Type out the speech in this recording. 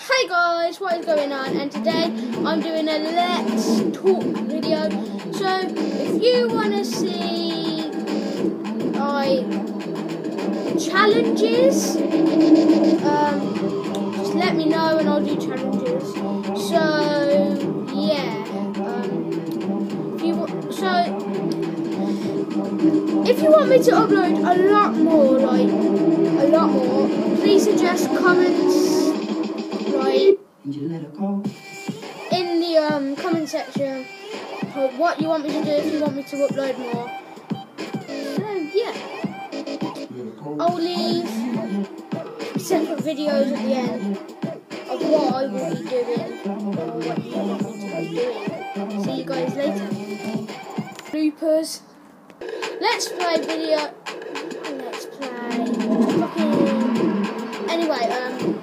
Hey guys, what is going on? And today I'm doing a Let's Talk video. So if you want to see challenges, just let me know and I'll do challenges. So yeah, if you want me to upload a lot more, please suggest comments in the comment section what you want me to do if you want me to upload more. So yeah, I'll leave separate videos at the end of what I will be doing or what you want me to be doing. See you guys later. Bloopers. Let's play video. Let's play. Anyway,